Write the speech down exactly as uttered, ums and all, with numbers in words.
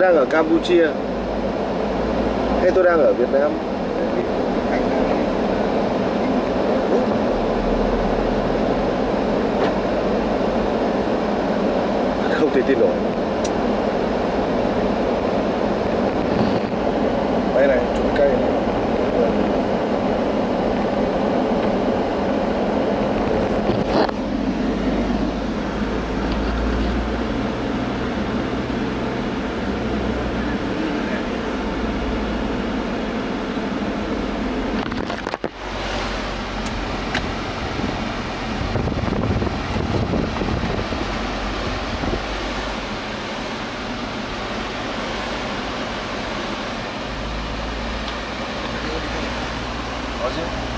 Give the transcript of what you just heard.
đang ở Campuchia hay tôi đang ở Việt Nam? Không thể tin nổi. Đây này, chùm cây này. Có chứ.